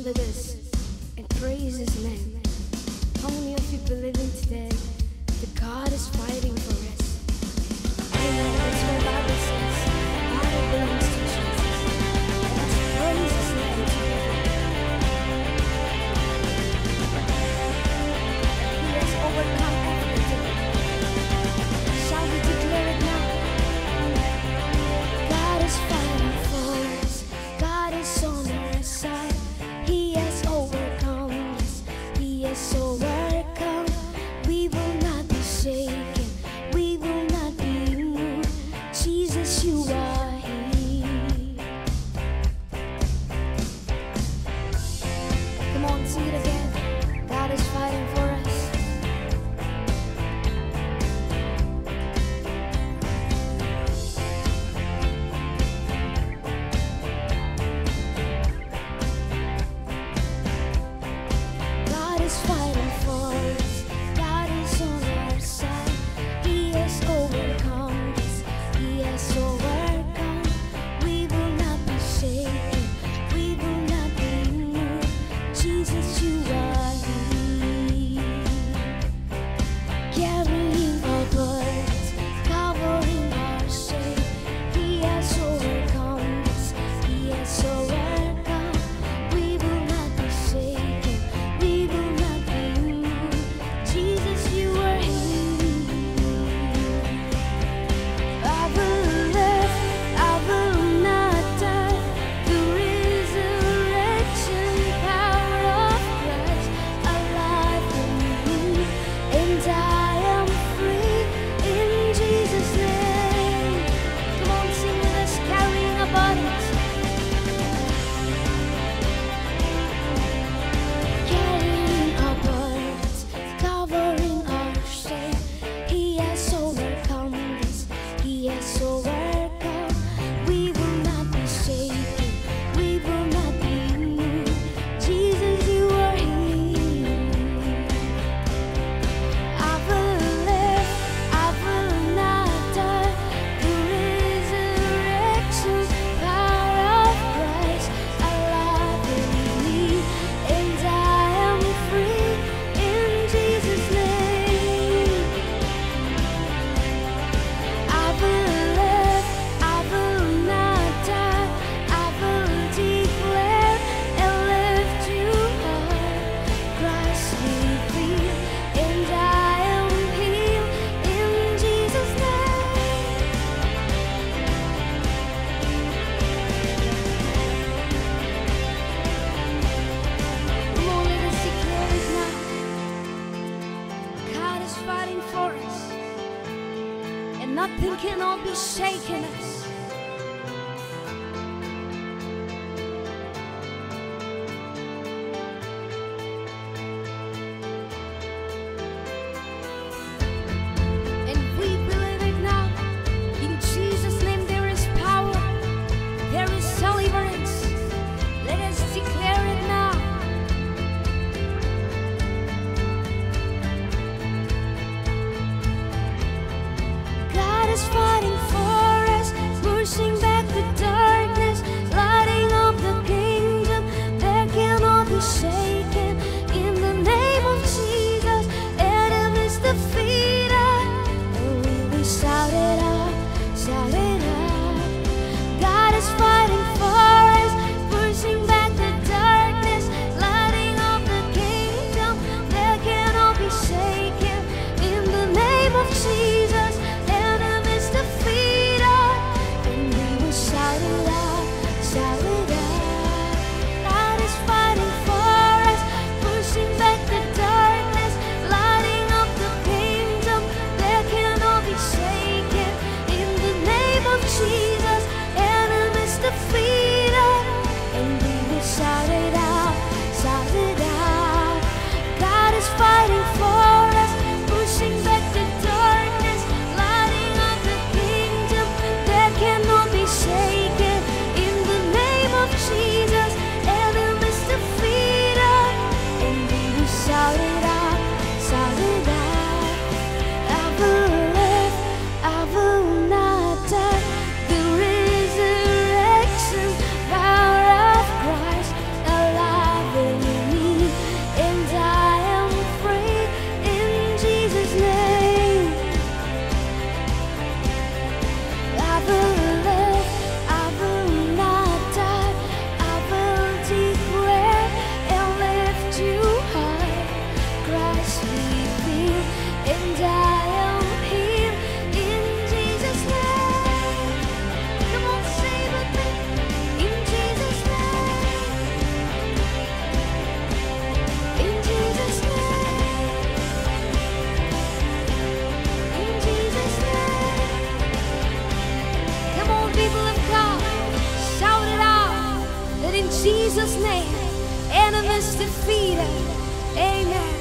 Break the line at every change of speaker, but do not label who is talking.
under this and praise His name. How many of you believing today that God is fighting for us? Amen. That's what the Bible says. Battle belongs to Jesus. Let's praise His name together. He has overcome everything. Shall we declare it now? God is fighting for us. God is on our side. He has overcome us. He has overcome. We will not be shaken. We will not be moved. Jesus, you are here. Come on, sing it again. God is fighting for us. God is fighting for us. God is on our side. He has overcome us. He has overcome. We will not be shaken. We will not be moved. Jesus, you are here. Carrying our burdens, covering our shame. He has overcome us. He has overcome. We will not be shaken. We will not be moved. Jesus, you are here. I will live, I will not die. The resurrection power of Christ alive in me, and I am free in Jesus' name. Come on, sing with us, carrying our burdens, carrying our burdens, covering our shame. He has overcome this. He has overcome. We will not be shaken. We will not be moved. Jesus, you are here. I will live. I will not die. The resurrection power of Christ alive in me, and I am free in Jesus' name. I will live, I will not die. I will declare and lift you high. Christ revealed, and I am healed in Jesus' name. Come on, let us declare it now. God is fighting for us, and nothing cannot be shaken us. And we believe it now. In Jesus' name there is power. There is deliverance. Let us declare it now. God is fighting for us. defeated. Amen.